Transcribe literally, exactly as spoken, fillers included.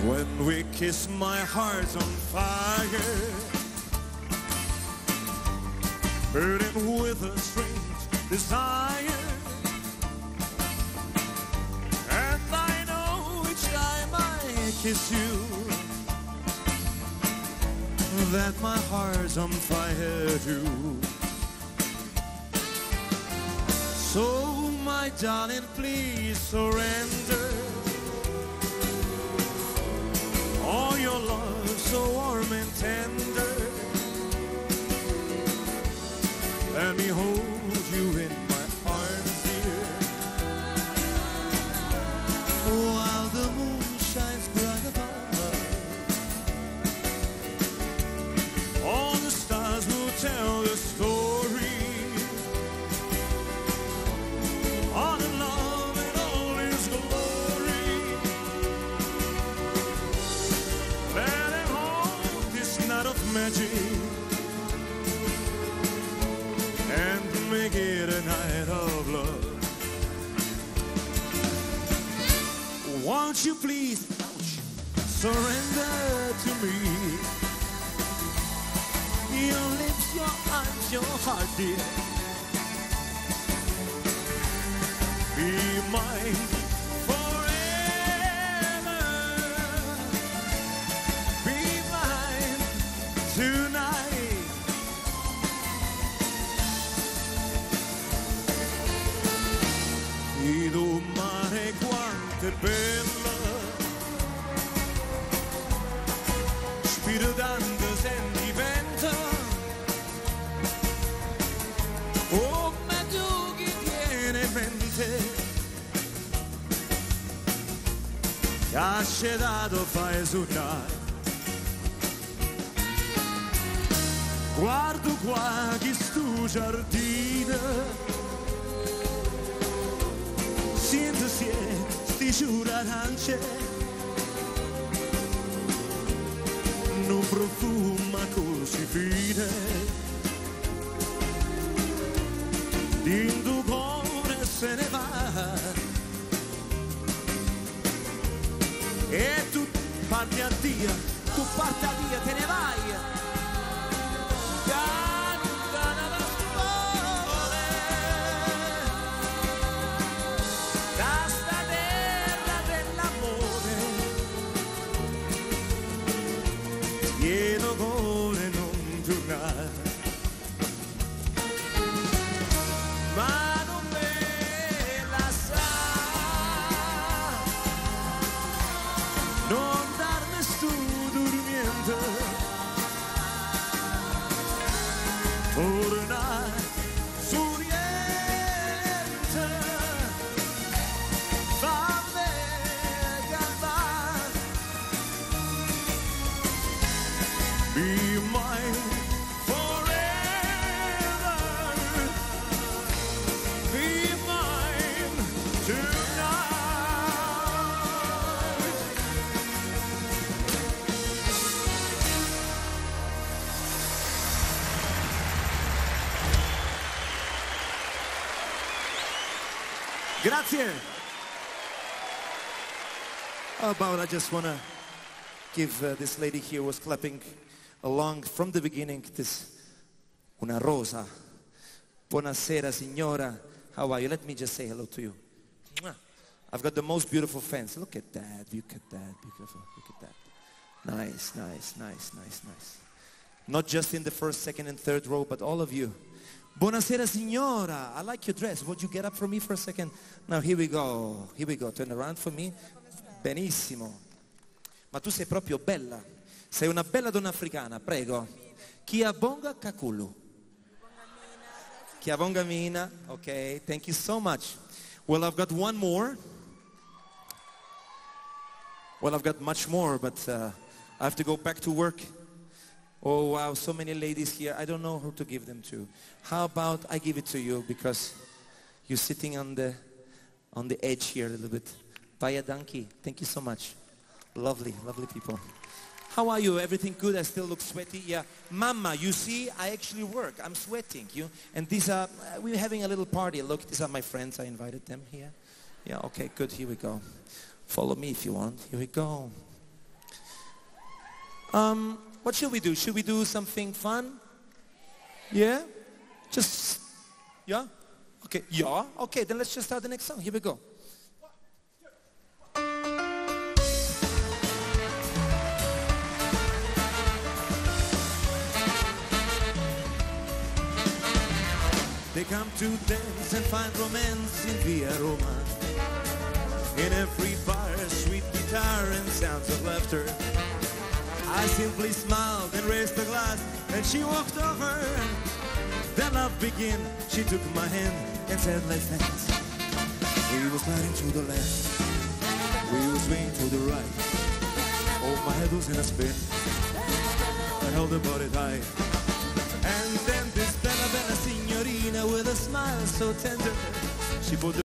When we kiss, my heart's on fire, burning with a strange desire. And I know each time I kiss you that my heart's on fire too. So my darling, please surrender all your love so warm and tender. Let me hold you in my arms, dear, while the moon shines bright above. All the stars will tell the story on the love and all its glory. Let him hold this night of magic and make it a night of love. Won't you please surrender to me your lips, your arms, your heart, dear. Be mine forever. Be mine tonight. Vedo mare quanto è bella, spiro tanto sentimento, come tu che tieni in mente, che ha scedato fai suonare. Guardo qua che sto giardino, sento se sti giura arance, non profuma così fine, dindu cuore se ne va, e tu parti a Dio, tu parti a Dio, te ne vai. Pieno cuore non tornare, ma non me la sa, non darmi sto durmiendo, torna suriente, fammi cantare. Be mine forever. Be mine tonight. Grazie. How about I just want to give uh, this lady here was clapping along from the beginning, this una rosa. Buonasera, signora. How are you? Let me just say hello to you. I've got the most beautiful fans. Look at that. Look at that. Beautiful. Look at that. Nice, nice, nice, nice, nice. Not just in the first, second, and third row, but all of you. Buonasera, signora. I like your dress. Would you get up for me for a second? Now, here we go. Here we go. Turn around for me. Benissimo. Ma tu sei proprio bella. Sei una bella donna africana, prego. Kiabonga Kakulu. Kiabonga Mina. Okay, thank you so much. Well, I've got one more. Well, I've got much more, but uh, I have to go back to work. Oh, wow, so many ladies here. I don't know who to give them to. How about I give it to you because you're sitting on the, on the edge here a little bit. Paya Danki, thank you so much. Lovely, lovely people. How are you? Everything good? I still look sweaty? Yeah. Mama, you see, I actually work. I'm sweating. You and these are, uh, we're having a little party. Look, these are my friends. I invited them here. Yeah, okay, good. Here we go. Follow me if you want. Here we go. Um, what should we do? Should we do something fun? Yeah? Just, yeah? Okay, yeah? Okay, then let's just start the next song. Here we go. They come to dance and find romance in Via Roma. In every bar, sweet guitar and sounds of laughter. I simply smiled and raised a glass, and she walked over. Then love began. She took my hand and said, let's dance. We were sliding to the left, we were swinging to the right. Oh, my head was in a spin. I held her body tight. And then this bella, bella signorina with a smile so tender, she put the